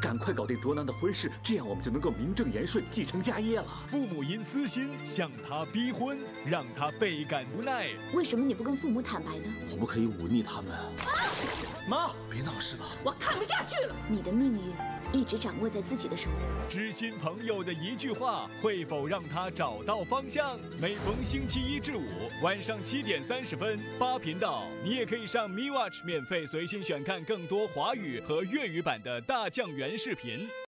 赶快搞定卓南的婚事，这样我们就能够名正言顺继承家业了。 父母因私心向他逼婚，让他倍感无奈。 为什么你不跟父母坦白呢？ 我不可以忤逆他们。妈，别闹事了， 我看不下去了。你的命运一直掌握在自己的手里。 知心朋友的一句话，会否让他找到方向？每逢星期一至五晚上7点30分，8频道，你也可以上 MeWatch 免费随心选看更多华语和粤语版的大酱园视频。